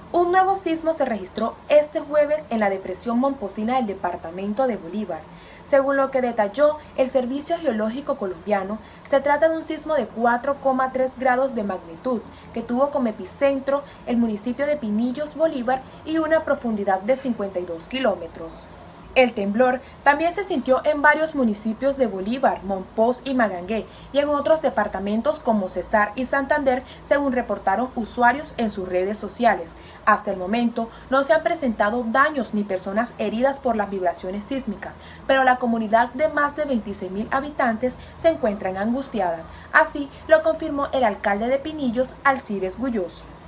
Un nuevo sismo se registró este jueves en la depresión Momposina del departamento de Bolívar. Según lo que detalló el Servicio Geológico Colombiano, se trata de un sismo de 4,3 grados de magnitud que tuvo como epicentro el municipio de Pinillos, Bolívar, y una profundidad de 52 kilómetros. El temblor también se sintió en varios municipios de Bolívar, Monpós y Magangué, y en otros departamentos como Cesar y Santander, según reportaron usuarios en sus redes sociales. Hasta el momento no se han presentado daños ni personas heridas por las vibraciones sísmicas, pero la comunidad de más de 26.000 habitantes se encuentran angustiadas. Así lo confirmó el alcalde de Pinillos, Alcides Guyos.